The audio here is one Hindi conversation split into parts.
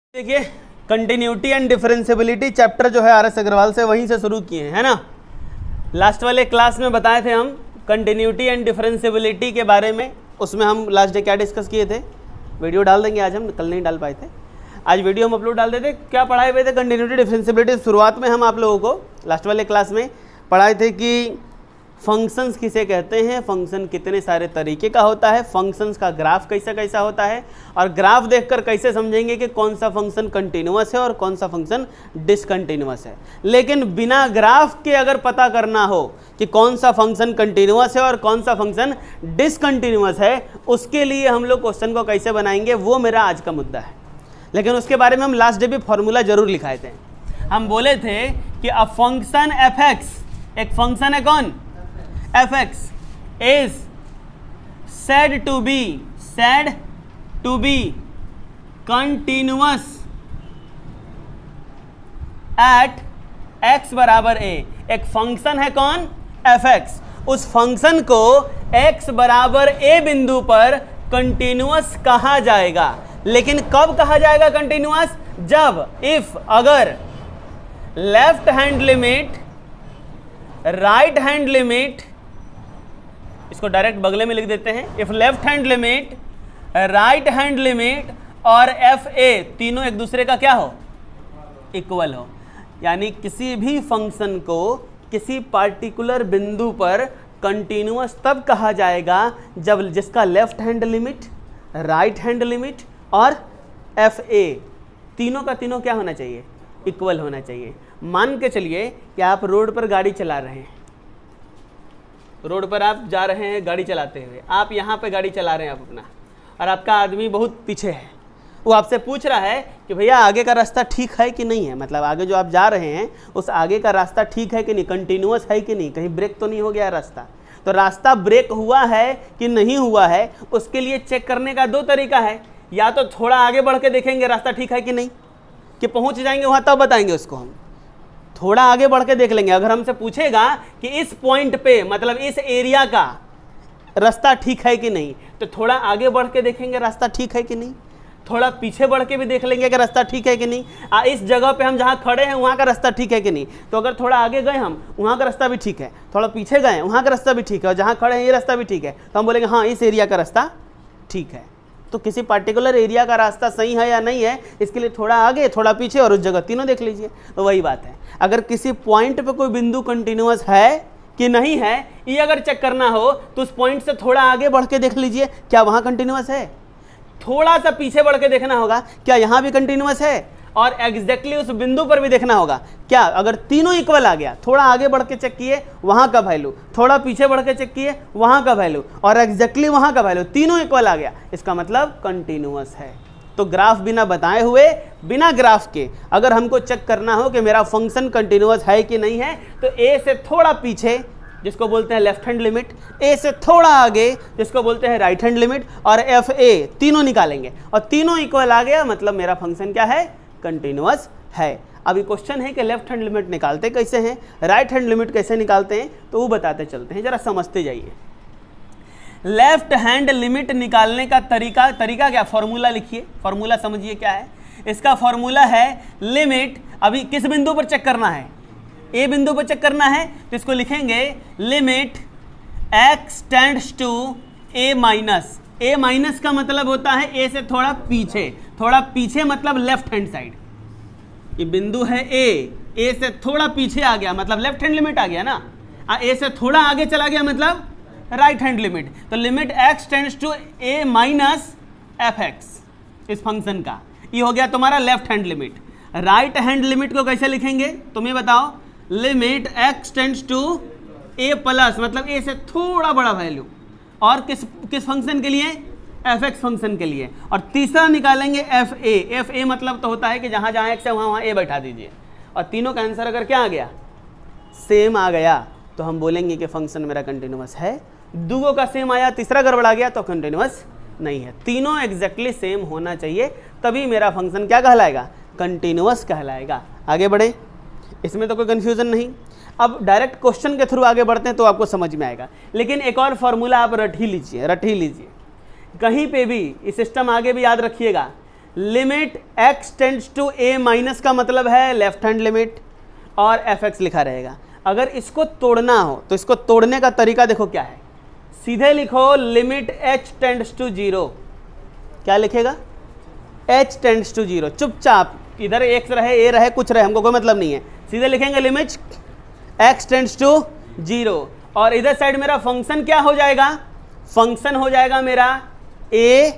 देखिए कंटिन्यूटी एंड डिफरेंशियबिलिटी चैप्टर जो है आर.एस. अग्रवाल से वहीं से शुरू किए हैं ना। लास्ट वाले क्लास में बताए थे हम कंटिन्यूटी एंड डिफरेंशियबिलिटी के बारे में। उसमें हम लास्ट डे क्या डिस्कस किए थे, वीडियो डाल देंगे आज, हम कल नहीं डाल पाए थे, आज वीडियो हम अपलोड डाल देते। क्या पढ़ाए हुए थे कंटिन्यूटी डिफरेंशियबिलिटी। शुरुआत में हम आप लोगों को लास्ट वाले क्लास में पढ़ाए थे कि फंक्शंस किसे कहते हैं, फंक्शन कितने सारे तरीके का होता है, फंक्शंस का ग्राफ कैसा कैसा होता है, और ग्राफ देखकर कैसे समझेंगे कि कौन सा फंक्शन कंटिन्यूअस है और कौन सा फंक्शन डिसकंटिन्यूअस है। लेकिन बिना ग्राफ के अगर पता करना हो कि कौन सा फंक्शन कंटिन्यूअस है और कौन सा फंक्शन डिसकंटिन्यूअस है, उसके लिए हम लोग क्वेश्चन को कैसे बनाएंगे वो मेरा आज का मुद्दा है। लेकिन उसके बारे में हम लास्ट डे भी फॉर्मूला जरूर लिखाए थे। हम बोले थे कि अ फंक्शन एफ एक्स, एक फंक्शन है कौन, f(x) is said to be continuous at x बराबर a। एक फंक्शन है कौन, f(x), उस फंक्शन को x बराबर a बिंदु पर कंटिन्यूअस कहा जाएगा। लेकिन कब कहा जाएगा कंटिन्यूअस, जब इफ अगर left hand limit right hand limit, इसको डायरेक्ट बगले में लिख देते हैं, if left hand limit right hand limit और एफ ए तीनों एक दूसरे का क्या हो, इक्वल हो। यानी किसी भी फंक्शन को किसी पार्टिकुलर बिंदु पर कंटिन्यूअस तब कहा जाएगा जब जिसका left hand limit right hand limit और एफ ए तीनों का तीनों क्या होना चाहिए, इक्वल होना चाहिए। मान के चलिए कि आप रोड पर गाड़ी चला रहे हैं, रोड पर आप जा रहे हैं गाड़ी चलाते हुए, आप यहाँ पे गाड़ी चला रहे हैं आप अपना, और आपका आदमी बहुत पीछे है। वो आपसे पूछ रहा है कि भैया आगे का रास्ता ठीक है कि नहीं है, मतलब आगे जो आप जा रहे हैं उस आगे का रास्ता ठीक है कि नहीं, कंटिन्यूअस है कि नहीं, कहीं ब्रेक तो नहीं हो गया रास्ता। तो रास्ता ब्रेक हुआ है कि नहीं हुआ है, उसके लिए चेक करने का दो तरीका है। या तो थोड़ा आगे बढ़ के देखेंगे रास्ता ठीक है कि नहीं, कि पहुँच जाएंगे वहाँ तब बताएंगे उसको हम, थोड़ा आगे बढ़ के देख लेंगे। अगर हमसे पूछेगा कि इस पॉइंट पे मतलब इस एरिया का रास्ता ठीक है कि नहीं, तो थोड़ा आगे बढ़ के देखेंगे रास्ता ठीक है कि नहीं, थोड़ा पीछे बढ़ के भी देख लेंगे कि रास्ता ठीक है कि नहीं। इस जगह पे हम जहाँ खड़े हैं वहाँ का रास्ता ठीक है कि नहीं। तो अगर थोड़ा आगे गए हम, वहाँ का रास्ता भी ठीक है, थोड़ा पीछे गए वहाँ का रास्ता भी ठीक है, और जहाँ खड़े हैं ये रास्ता भी ठीक है, तो हम बोलेंगे हाँ इस एरिया का रास्ता ठीक है। तो किसी पार्टिकुलर एरिया का रास्ता सही है या नहीं है, इसके लिए थोड़ा आगे थोड़ा पीछे और उस जगह तीनों देख लीजिए। तो वही बात है, अगर किसी पॉइंट पे कोई बिंदु कंटिन्यूअस है कि नहीं है, ये अगर चेक करना हो तो उस पॉइंट से थोड़ा आगे बढ़ के देख लीजिए क्या वहाँ कंटिन्यूअस है, थोड़ा सा पीछे बढ़ के देखना होगा क्या यहाँ भी कंटिन्यूअस है, और एग्जैक्टली उस बिंदु पर भी देखना होगा क्या अगर तीनों इक्वल आ गया, थोड़ा आगे बढ़ के चेक किए वहाँ का वैल्यू, थोड़ा पीछे बढ़ के चेक किए वहाँ का वैल्यू, और एग्जैक्टली वहाँ का वैल्यू, तीनों इक्वल आ गया, इसका मतलब कंटिन्यूअस है। तो ग्राफ बिना बताए हुए, बिना ग्राफ के अगर हमको चेक करना हो कि मेरा फंक्शन कंटिन्यूअस है कि नहीं है, तो ए से थोड़ा पीछे जिसको बोलते हैं लेफ्ट हैंड लिमिट, ए से थोड़ा आगे जिसको बोलते हैं राइट हैंड लिमिट, और एफ ए तीनों निकालेंगे और तीनों इक्वल आ गया, मतलब मेरा फंक्शन क्या है, कंटिन्यूअस है। अभी क्वेश्चन है कि लेफ्ट हैंड लिमिट निकालते कैसे हैं, राइट हैंड लिमिट कैसे निकालते हैं, तो वो बताते चलते हैं, जरा समझते जाइए। लेफ्ट हैंड लिमिट निकालने का तरीका क्या, फॉर्मूला लिखिए, फॉर्मूला समझिए क्या है। इसका फॉर्मूला है लिमिट, अभी किस बिंदु पर चेक करना है, ए बिंदु पर चेक करना है, तो इसको लिखेंगे limit x tends to a minus. A minus का मतलब होता है ए से थोड़ा पीछे मतलब लेफ्ट हैंड साइड। ये बिंदु है ए से थोड़ा पीछे आ गया मतलब लेफ्ट हैंड लिमिट आ गया ना, ए से थोड़ा आगे चला गया मतलब राइट हैंड लिमिट। तो limit x tends to a minus F X, इस फंक्शन का ये हो गया तुम्हारा left hand limit. Right hand limit को कैसे लिखेंगे तुम ये बताओ, limit x tends to a plus, मतलब a से थोड़ा बड़ा वैल्यू, और किस फंक्शन के लिए, एफ एक्स फंक्शन के लिए। और तीसरा निकालेंगे एफ ए मतलब तो होता है कि जहाँ जहाँ एक्स है वहाँ ए बैठा दीजिए, और तीनों का आंसर अगर क्या आ गया, सेम आ गया, तो हम बोलेंगे कि फंक्शन मेरा कंटिन्यूअस है। दूगों का सेम आया, तीसरा गड़बड़ा गया तो कंटिन्यूअस नहीं है। तीनों एग्जैक्टली सेम होना चाहिए, तभी मेरा फंक्शन क्या कहलाएगा, कंटिन्यूअस कहलाएगा। आगे बढ़े, इसमें तो कोई कंफ्यूजन नहीं। अब डायरेक्ट क्वेश्चन के थ्रू आगे बढ़ते हैं तो आपको समझ में आएगा, लेकिन एक और फॉर्मूला आप रट ही लीजिए। कहीं पे भी इस सिस्टम आगे भी याद रखिएगा, limit x tends to a minus का मतलब है लेफ्ट हैंड लिमिट और fx लिखा रहेगा। अगर इसको तोड़ना हो तो इसको तोड़ने का तरीका देखो क्या है, सीधे लिखो लिमिट h टेंड्स टू 0। क्या लिखेगा? h tends to 0। चुपचाप इधर x रहे a रहे कुछ रहे हमको कोई मतलब नहीं है, सीधे लिखेंगे लिमिट x टेंड्स टू 0। और इधर साइड मेरा फंक्शन क्या हो जाएगा? फंक्शन हो जाएगा मेरा a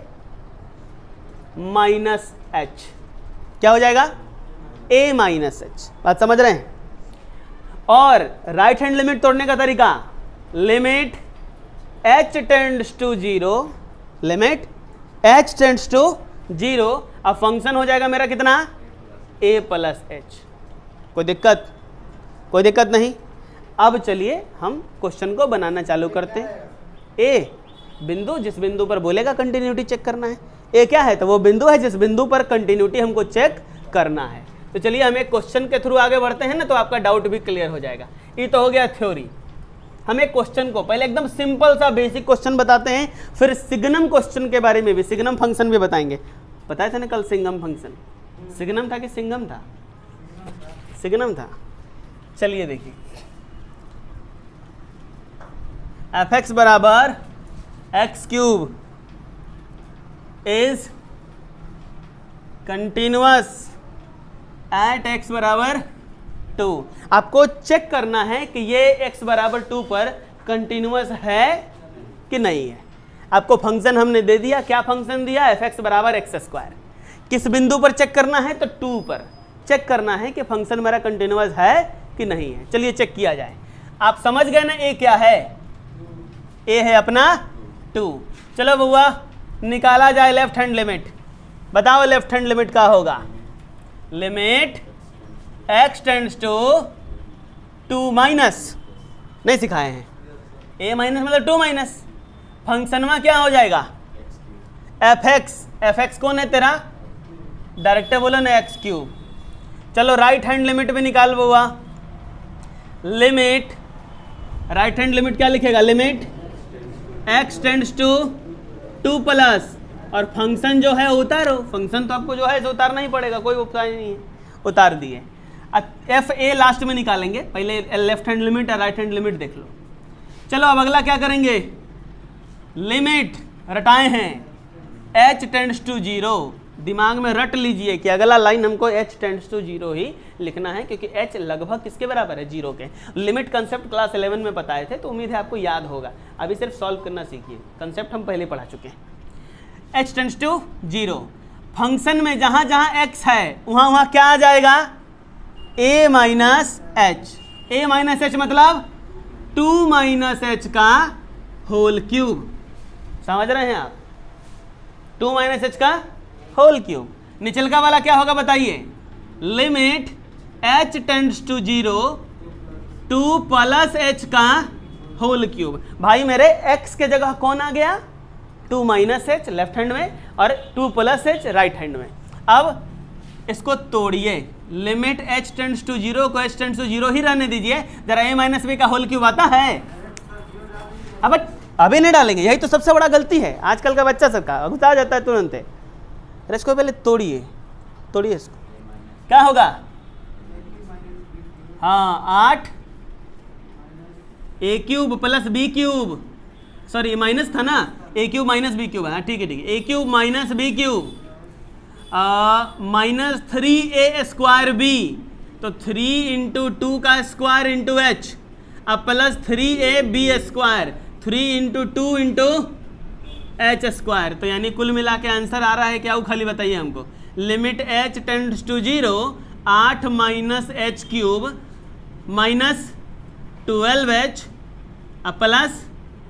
माइनस h। क्या हो जाएगा? a minus h। बात समझ रहे हैं? और राइट हैंड लिमिट तोड़ने का तरीका, limit h tends to 0, limit h tends to 0। अब फंक्शन हो जाएगा मेरा कितना? a plus h। कोई दिक्कत? कोई दिक्कत नहीं। अब चलिए हम क्वेश्चन को बनाना चालू करते हैं। a बिंदु, जिस बिंदु पर बोलेगा कंटिन्यूटी चेक करना है। a क्या है? तो वो बिंदु है जिस बिंदु पर कंटिन्यूटी हमको चेक करना है। तो चलिए हम एक क्वेश्चन के थ्रू आगे बढ़ते हैं ना, तो आपका डाउट भी क्लियर हो जाएगा। ये तो हो गया थ्योरी। हम एक क्वेश्चन को पहले एकदम सिंपल सा बेसिक क्वेश्चन बताते हैं, फिर सिग्नम क्वेश्चन के बारे में भी, सिग्नम फंक्शन भी बताएंगे। बताया था ना कल सिंगम फंक्शन? सिग्नम था कि सिंगम था? सिग्नम था। चलिए देखिए, fx बराबर X cube is continuous at x बराबर 2। आपको चेक करना है कि ये x बराबर 2 पर कंटिन्यूअस है कि नहीं है। आपको फंक्शन हमने दे दिया। क्या फंक्शन दिया? fx बराबर एक्स स्क्वायर। किस बिंदु पर चेक करना है? तो 2 पर चेक करना है कि फंक्शन मेरा कंटिन्यूअस है कि नहीं है। चलिए चेक किया जाए। आप समझ गए ना a क्या है? a है अपना 2। चलो बउआ निकाला जाए लेफ्ट हैंड लिमिट। बताओ लेफ्ट हैंड लिमिट का होगा, limit x tends to 2 minus, नहीं सिखाए हैं, a माइनस मतलब 2 माइनस। फंक्शन में क्या हो जाएगा? fx कौन है तेरा? डायरेक्ट बोलो ना एक्स क्यूब। चलो राइट हैंड लिमिट भी निकाल बुआ। लिमिट राइट हैंड लिमिट क्या लिखेगा? Limit x tends to 2 plus, और फंक्शन जो है उतारो। फंक्शन तो आपको जो है उतारना ही पड़ेगा, कोई उपाय नहीं है, उतार दिए। एफ ए लास्ट में निकालेंगे, पहले लेफ्ट हैंड लिमिट और राइट हैंड लिमिट देख लो। चलो अब अगला क्या करेंगे? लिमिट रटाए हैं h टेंड्स टू 0। दिमाग में रट लीजिए कि अगला लाइन हमको h टेंड्स टू 0 ही लिखना है, क्योंकि h लगभग किसके बराबर है? 0 के। लिमिट कंसेप्ट क्लास 11 में बताए थे, तो उम्मीद है आपको याद होगा। अभी सिर्फ सॉल्व करना सीखिए, कंसेप्ट हम पहले पढ़ा चुके हैं। h टेंड्स टू 0, फंक्शन में जहां जहां x है वहां वहां क्या आ जाएगा? a minus H. a minus H मतलब 2 माइनस एच का होल क्यूब। समझ रहे हैं आप? 2 माइनस एच का होल क्यूब। निचल का वाला क्या होगा बताइए? Limit h tends to 0 2 plus H का होल क्यूब। भाई मेरे x के जगह कौन आ गया? 2 माइनस एच लेफ्ट हैंड में और 2 प्लस एच राइट हैंड में। अब इसको तोड़िए, लिमिट h टेंड्स टू 0 को h टेंड्स टू 0 ही रहने दीजिए। जरा a माइनस b का होल क्यूब आता है? अब अभी नहीं डालेंगे, यही तो सबसे बड़ा गलती है आजकल का बच्चा सबका, गुस्सा जाता है तुरंत। अरे इसको पहले तोड़िए, तोड़िए इसको, क्या होगा? हाँ 8 a cube plus b cube, sorry minus था ना, a cube minus b cube है। ठीक है ठीक है, a cube minus b cube minus 3a square b, तो 3 इंटू 2 का स्क्वायर इंटू h, अब plus 3ab square, 3 into 2 into H square. तो यानी कुल मिला के आंसर आ रहा है क्या? वो खाली बताइए हमको। Limit h tends to 0 8 minus H cube minus 12h plus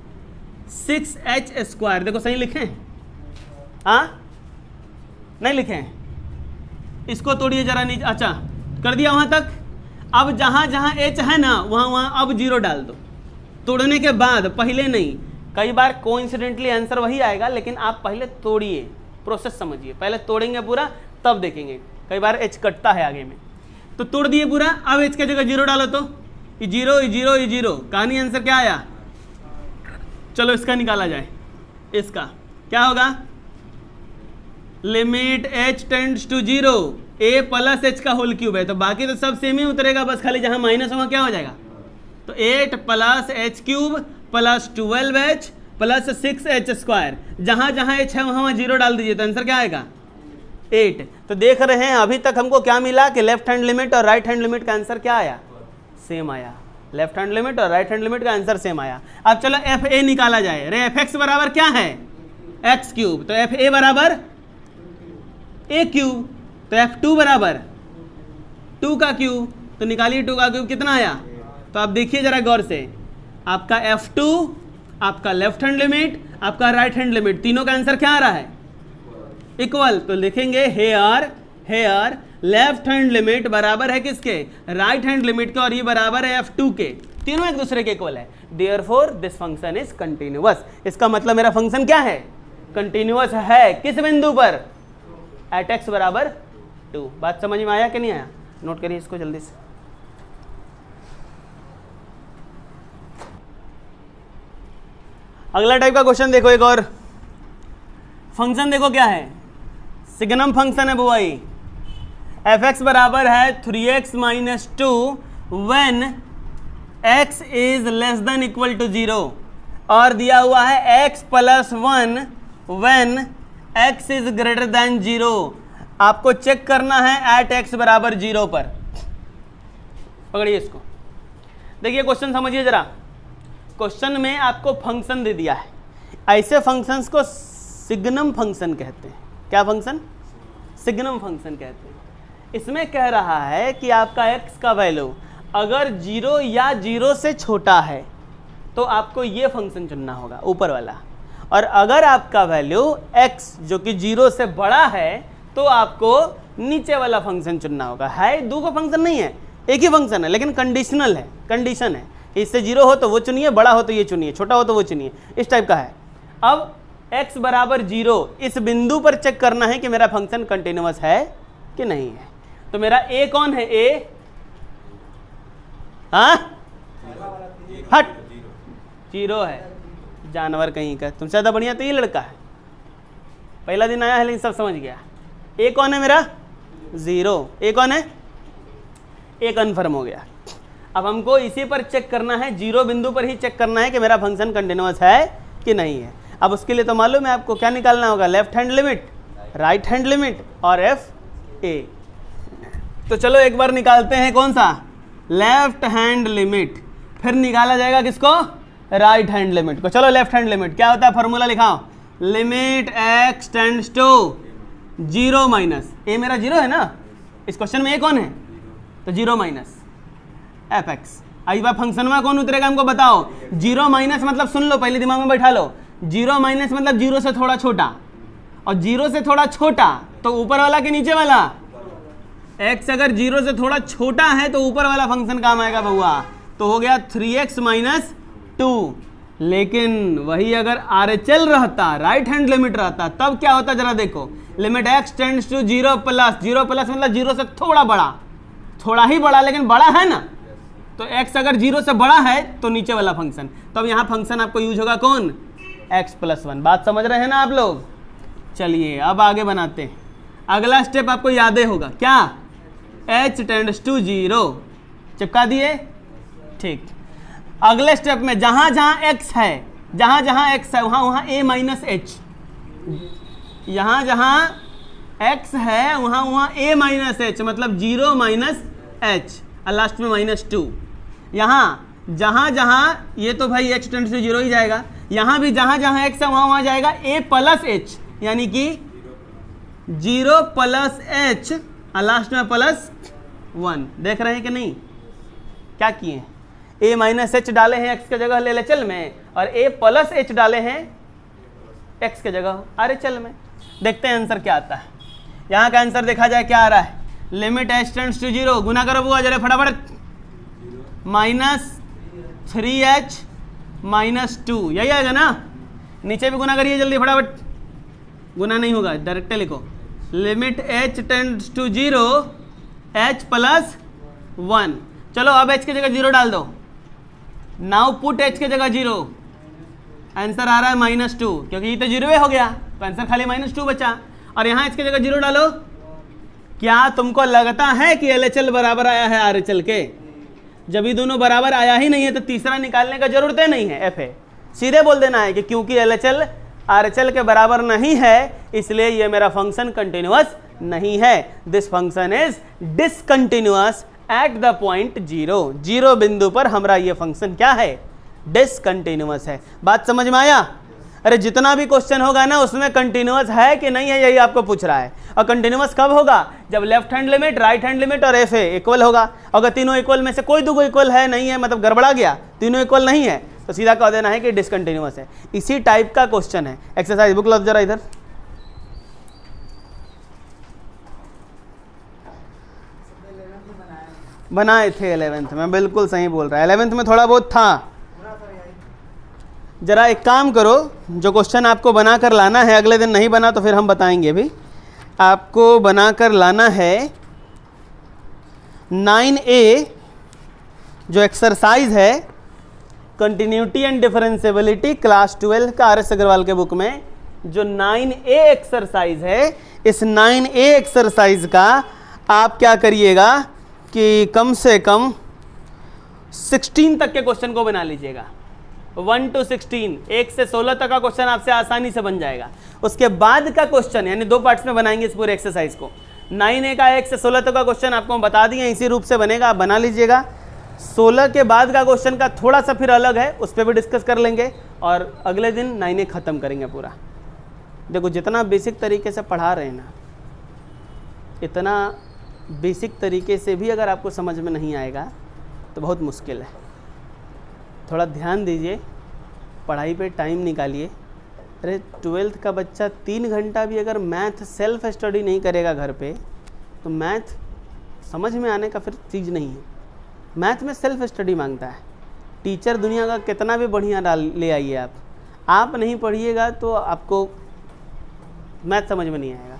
6h square. देखो सही लिखे? हाँ नहीं लिखे? इसको तोड़िए जरा नीचे। अच्छा कर दिया वहां तक। अब जहां जहां h है ना वहां वहां अब 0 डाल दो। तोड़ने के बाद, पहले नहीं। कई बार कोइंसिडेंटली आंसर वही आएगा, लेकिन आप पहले तोड़िए, प्रोसेस समझिए। पहले तोड़ेंगे पूरा तब देखेंगे, कई बार h कटता है आगे में। तो तोड़ दिए पूरा, अब h की जगह 0 डालो, तो ये 0 ये 0 ये 0। कहानी आंसर क्या आया? चलो इसका निकाला जाए। इसका क्या होगा? Limit h tends to 0 a plus h का होल क्यूब है, तो बाकी तो सब सेम ही उतरेगा, बस खाली जहां माइनस होगा क्या हो जाएगा, तो 8 plus H cube plus 12h plus 6h square, जहां जहां h है वहां 0 डाल दीजिए, तो आंसर क्या आएगा 8। तो देख रहे हैं अभी तक हमको क्या मिला कि लेफ्ट हैंड लिमिट और राइट हैंड लिमिट का आंसर क्या आया, सेम आया। लेफ्ट हैंड लिमिट और राइट हैंड लिमिट का आंसर सेम आया। अब चलो एफ ए निकाला जाए। अरे एफ एक्स बराबर क्या है, एक्स क्यूब, तो एफ ए बराबर ए क्यूब, तो एफ टू बराबर 2 का क्यूब, तो निकालिए 2 का क्यूब कितना आया। तो आप देखिए जरा गौर से, आपका F2, आपका लेफ्ट हैंड लिमिट, आपका राइट हैंड लिमिट, तीनों का आंसर क्या आ रहा है, इक्वल। तो लिखेंगे हेयर लेफ्ट हैंड लिमिट बराबर है किसके, राइट हैंड लिमिट के, और ये बराबर है F2 के, तीनों एक दूसरे के इक्वल है। Therefore this function is continuous. इसका मतलब मेरा फंक्शन क्या है, कंटिन्यूअस है। किस बिंदु पर, एट x बराबर 2। बात समझ में आया कि नहीं आया, नोट करिए इसको जल्दी से। अगला टाइप का क्वेश्चन देखो, एक और फंक्शन देखो क्या है, सिग्नम फंक्शन है बुआई। एफ एक्स बराबर है 3x minus 2 when x is less than equal to 0, और दिया हुआ है x plus 1 when x is greater than 0। आपको चेक करना है एट x बराबर 0 पर। पकड़िए इसको, देखिए क्वेश्चन समझिए जरा। क्वेश्चन में आपको फंक्शन दे दिया है, ऐसे फंक्शंस को सिग्नम फंक्शन कहते हैं। क्या फंक्शन, सिग्नम फंक्शन कहते हैं। इसमें कह रहा है कि आपका x का वैल्यू अगर 0 या 0 से छोटा है तो आपको ये फंक्शन चुनना होगा, ऊपर वाला, और अगर आपका वैल्यू x जो कि 0 से बड़ा है तो आपको नीचे वाला फंक्शन चुनना होगा। है दो का फंक्शन नहीं है, एक ही फंक्शन है, लेकिन कंडीशनल है, कंडीशन है, इससे 0 हो तो वो चुनिए, बड़ा हो तो ये चुनिए, छोटा हो तो वो चुनिए, इस टाइप का है। अब x बराबर 0 इस बिंदु पर चेक करना है कि मेरा फंक्शन कंटिन्यूअस है कि नहीं है। तो मेरा a कौन है, a हाँ हट 0 है, जानवर कहीं का, तुमसे ज़्यादा बढ़िया तो ये लड़का है, पहला दिन आया है लेकिन सब समझ गया। a कौन है मेरा 0, a कौन है, a कन्फर्म हो गया। अब हमको इसी पर चेक करना है, 0 बिंदु पर ही चेक करना है कि मेरा फंक्शन कंटिन्यूअस है कि नहीं है। अब उसके लिए तो मालूम है आपको क्या निकालना होगा, left hand limit, right hand limit और एफ ए। तो चलो एक बार निकालते हैं, कौन सा, लेफ्ट हैंड लिमिट, फिर निकाला जाएगा किसको, राइट हैंड लिमिट को। चलो लेफ्ट हैंड लिमिट क्या होता है, फॉर्मूला लिखाओ, limit x tends to 0 minus A, मेरा 0 है ना, इस क्वेश्चन में ए कौन है, तो 0 माइनस एफ एक्स। आई बार फंक्शन में कौन उतरेगा हमको बताओ, 0 माइनस मतलब सुन लो, पहले दिमाग में बैठा लो, 0 माइनस मतलब 0 से थोड़ा छोटा, और 0 से थोड़ा छोटा तो ऊपर वाला कि नीचे वाला, x अगर 0 से थोड़ा छोटा है तो ऊपर वाला फंक्शन काम आएगा बउआ, तो हो गया 3x माइनस 2। लेकिन वही अगर RHL रहता, राइट हैंड लिमिट रहता, तब क्या होता जरा देखो, limit x tends to 0 plus, 0 plus मतलब 0 से थोड़ा बड़ा, थोड़ा ही बड़ा लेकिन बड़ा है ना, तो x अगर 0 से बड़ा है तो नीचे वाला फंक्शन, तो अब यहाँ फंक्शन आपको यूज होगा कौन, x प्लस 1। बात समझ रहे हैं ना आप लोग। चलिए अब आगे बनाते हैं, अगला स्टेप आपको याद होगा क्या, h टेंड्स टू 0 चिपका दिए, ठीक। अगले स्टेप में जहां जहां x है, जहां जहां x है वहां वहां a माइनस h, यहां जहां x है वहां वहां a माइनस h, मतलब 0 माइनस h और लास्ट में माइनस 2। यहाँ जहाँ जहाँ ये तो भाई h टेंड्स टू 0 ही जाएगा, यहाँ भी जहाँ जहाँ x है वहाँ वहाँ जाएगा a प्लस h, यानी कि 0 प्लस h और लास्ट में प्लस 1। देख रहे हैं कि नहीं, क्या किए, a माइनस h डाले हैं x के जगह LHL में, और a प्लस h डाले हैं x के जगह RHL में। देखते हैं आंसर क्या आता है। यहाँ का आंसर देखा जाए क्या आ रहा है, लिमिट h टेंड्स टू 0, गुना करो बुआ जरा फटाफट, माइनस 3h माइनस 2, यही आएगा ना, नीचे भी गुना करिए जल्दी फटाफट, गुना नहीं होगा डायरेक्ट लिखो, limit h tends to 0 h plus 1। चलो अब h की जगह 0 डाल दो, नाउ पुट h की जगह 0, आंसर आ रहा है माइनस 2, क्योंकि ये तो 0 हो गया तो आंसर खाली माइनस 2 बचा। और यहाँ इसकी जगह 0 डालो। क्या तुमको लगता है कि LHL बराबर आया है RHL के? जब ये दोनों बराबर आया ही नहीं है तो तीसरा निकालने का जरूरत ही नहीं है, FA। सीधे बोल देना है कि क्योंकि LHL RHL के बराबर नहीं है इसलिए ये मेरा फंक्शन कंटिन्यूअस नहीं है। This function is discontinuous at the point 0। 0 बिंदु पर हमारा ये फंक्शन क्या है? डिसकंटिन्यूअस है। बात समझ में आया? अरे जितना भी क्वेश्चन होगा ना उसमें कंटिन्यूअस है कि नहीं है यही आपको पूछ रहा है। और कंटिन्यूअस कब होगा? जब left hand limit, right hand limit और FA इक्वल होगा। अगर तीनों इक्वल में से कोई दो इक्वल है नहीं है, मतलब गड़बड़ा गया, तीनों इक्वल नहीं है, तो सीधा कह देना है कि डिसकंटिन्यूअस है। इसी टाइप का क्वेश्चन है। एक्सरसाइज बुक लो जरा इधर। बनाए थे 11th में, बिल्कुल सही बोल रहा है। 11th में थोड़ा बहुत था। जरा एक काम करो, जो क्वेश्चन आपको बना कर लाना है, अगले दिन नहीं बना तो फिर हम बताएंगे भी। आपको बना कर लाना है 9A जो एक्सरसाइज है कंटिन्यूटी एंड डिफरेंशियबिलिटी, क्लास 12 का RS अग्रवाल के बुक में जो 9A एक्सरसाइज है, इस 9A एक्सरसाइज का आप क्या करिएगा कि कम से कम 16 तक के क्वेश्चन को बना लीजिएगा। 1 to 16, 1 से 16 तक का क्वेश्चन आपसे आसानी से बन जाएगा। उसके बाद का क्वेश्चन यानी 2 पार्ट्स में बनाएंगे इस पूरे एक्सरसाइज को। 9A का 1 से 16 तक का क्वेश्चन आपको हम बता दिए, इसी रूप से बनेगा, आप बना लीजिएगा। 16 के बाद का क्वेश्चन का थोड़ा सा फिर अलग है, उस पर भी डिस्कस कर लेंगे और अगले दिन 9A खत्म करेंगे पूरा। देखो जितना बेसिक तरीके से पढ़ा रहे हैं ना, इतना बेसिक तरीके से भी अगर आपको समझ में नहीं आएगा तो बहुत मुश्किल है। थोड़ा ध्यान दीजिए, पढ़ाई पे टाइम निकालिए। अरे 12th का बच्चा 3 घंटा भी अगर मैथ सेल्फ स्टडी नहीं करेगा घर पे तो मैथ समझ में आने का फिर चीज़ नहीं है। मैथ में सेल्फ स्टडी मांगता है। टीचर दुनिया का कितना भी बढ़िया ले आइए, आप नहीं पढ़िएगा तो आपको मैथ समझ में नहीं आएगा।